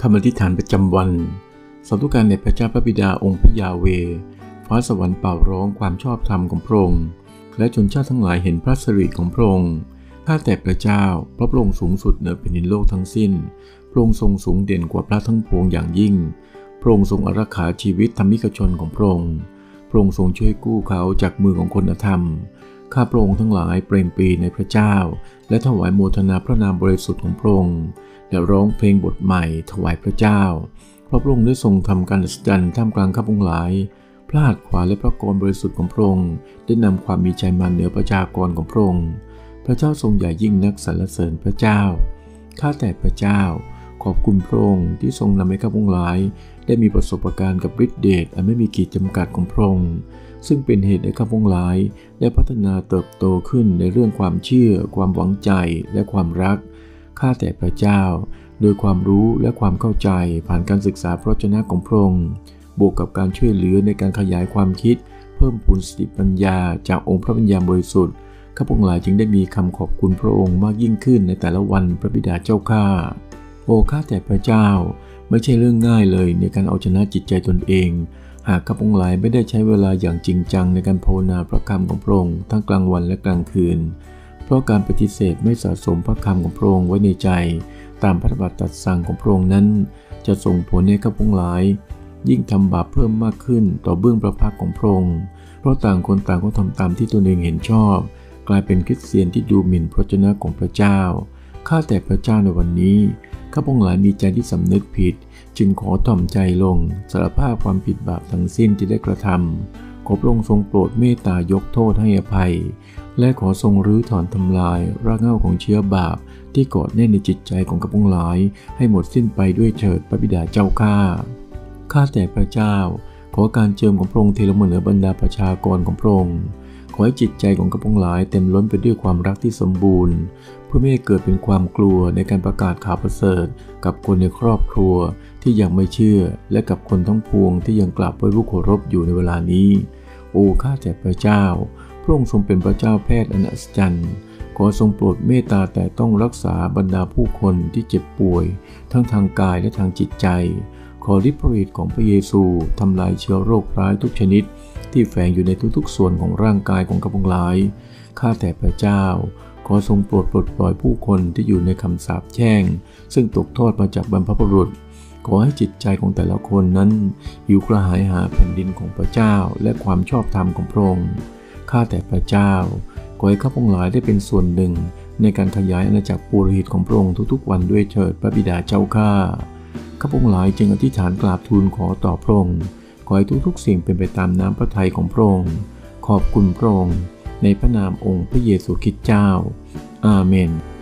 คำอธิษฐานประจำวันสาธุการแด่พระเจ้าพระบิดาองค์พระยาเวห์ฟ้าสวรรค์เป่าร้องความชอบธรรมของพระองค์และชนชาติทั้งหลายเห็นพระสิริของพระองค์ข้าแต่พระเจ้าพระองค์สูงสุดเหนือแผ่นดินโลกทั้งสิ้นพระองค์ทรงสูงเด่นกว่าพระทั้งปวงอย่างยิ่งพระองค์ทรงอารักขาชีวิตธรรมิกชนของพระองค์พระองค์ทรงช่วยกู้เขาจากมือของคนอธรรมข้าพระองค์ทั้งหลายเปล่งปรีในพระเจ้าและถวายโมทนาพระนามบริสุทธิ์ของพระองค์และร้องเพลงบทใหม่ถวายพระเจ้าเพราะพระองค์ได้ทรงทำการอัศจรรย์ท่ามกลางข้าพระองค์หลายพระหัตถ์ขวาและพระกรบริสุทธิ์ของพระองค์ได้นำความมีใจมาเหนือประชากรของพระองค์พระเจ้าทรงใหญ่ยิ่งนักสรรเสริญพระเจ้าข้าแต่พระเจ้าขอบคุณพระองค์ที่ทรงนำให้ข้าพระองค์หลายได้มีประสบการณ์กับฤทธิเดชอันไม่มีขีดจำกัดของพระองค์ซึ่งเป็นเหตุให้ข้าพระองค์หลายได้พัฒนาเติบโตขึ้นในเรื่องความเชื่อความหวังใจและความรักข้าแต่พระเจ้าโดยความรู้และความเข้าใจผ่านการศึกษาพระวจนะของพระองค์บวกกับการช่วยเหลือในการขยายความคิดเพิ่มพูนสติปัญญาจากองค์พระวิญญาณบริสุทธิ์ข้าพระองค์หลายจึงได้มีคำขอบคุณพระองค์มากยิ่งขึ้นในแต่ละวันพระบิดาเจ้าข้าโอ้ข้าแต่พระเจ้าไม่ใช่เรื่องง่ายเลยในการเอาชนะจิตใจตนเองหากข้าพระองค์หลายไม่ได้ใช้เวลาอย่างจริงจังในการภาวนาพระคำของพระองค์ทั้งกลางวันและกลางคืนเพราะการปฏิเสธไม่สะสมพระคำของพระองค์ไว้ในใจตามพระบัญญัติสั่งของพระองค์นั้นจะส่งผลให้ข้าพระองค์หลายยิ่งทำบาปเพิ่มมากขึ้นต่อเบื้องพระพักของพระองค์เพราะต่างคนต่างก็ทำตามที่ตนเองเห็นชอบกลายเป็นคริสเตียนที่ดูหมิ่นพระวจนะของพระเจ้าข้าแต่พระเจ้าในวันนี้ข้าพระองค์หลายมีใจที่สำนึกผิดจึงขอถ่อมใจลงสารภาพความผิดบาปทั้งสิ้นที่ได้กระทำขอพระองค์ทรงโปรดเมตตายกโทษให้อภัยและขอทรงรื้อถอนทำลายรากเหง้าของเชื้อบาปที่เกาะแน่นในจิตใจของข้าพระองค์หลายให้หมดสิ้นไปด้วยเถิดพระบิดาเจ้าข้าแต่พระเจ้าขอการเจิมของพระองค์เทลงมาเหนือบรรดาประชากรของพระองค์ขอให้จิตใจของข้าพระองค์หลายเต็มล้นไปด้วยความรักที่สมบูรณ์เพื่อไม่ให้เกิดเป็นความกลัวในการประกาศข่าวประเสริฐกับคนในครอบครัวที่ยังไม่เชื่อและกับคนทั้งปวงที่ยังกราบไหว้รูปเคารพอยู่ในเวลานี้โอ้ข้าแต่พระเจ้าพระองค์ทรงเป็นพระเจ้าแพทย์อันอัศจรรย์ขอทรงโปรดเมตตาแต่ต้องรักษาบรรดาผู้คนที่เจ็บป่วยทั้งทางกายและทางจิตใจขอฤทธิ์พระฤทธิ์ของพระเยซูทำลายเชื้อโรคร้ายทุกชนิดที่แฝงอยู่ในทุกๆส่วนของร่างกายของข้าพระองค์หลายข้าแต่พระเจ้าขอทรงโปรดปลดปล่อยผู้คนที่อยู่ในคำสาปแช่งซึ่งตกทอดมาจากบรรพบุรุษขอให้จิตใจของแต่ละคนนั้นหิวกระหายหาแผ่นดินของพระเจ้าและความชอบธรรมของพระองค์ข้าแต่พระเจ้าขอให้ข้าพระองค์หลายได้เป็นส่วนหนึ่งในการขยายอาณาจักรปุโรหิตของพระองค์ทุกๆวันด้วยเถิดพระบิดาเจ้าข้าพระองค์หลายจึงอธิษฐานกราบทูลขอต่อพระองค์ขอให้ทุกๆสิ่งเป็นไปตามน้ำพระทัยของพระองค์ขอบคุณพระองค์ในพระนามองค์พระเยซูคริสต์เจ้าอาเมน